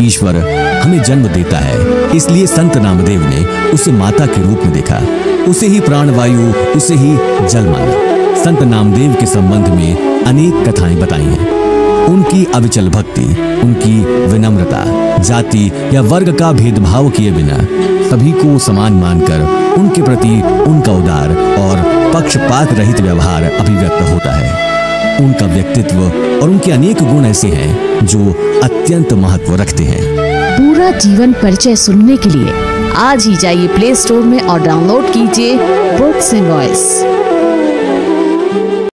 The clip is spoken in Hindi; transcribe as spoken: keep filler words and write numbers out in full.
ईश्वर हमें जन्म देता है, इसलिए संत नामदेव ने उसे माता के रूप में देखा, उसे ही प्राणवायु, उसे ही जल माना। संत नामदेव के संबंध में अनेक कथाएं बताई हैं। उनकी अविचल भक्ति, उनकी विनम्रता, जाति या वर्ग का भेदभाव किए बिना सभी को समान मानकर उनके प्रति उनका उदार और पक्षपात रहित व्यवहार अभिव्यक्त होता है। उनका व्यक्तित्व और उनके अनेक गुण ऐसे हैं जो अत्यंत महत्व रखते हैं। पूरा जीवन परिचय सुनने के लिए आज ही जाइए प्ले स्टोर में और डाउनलोड कीजिए बुक्स एंड वॉइस।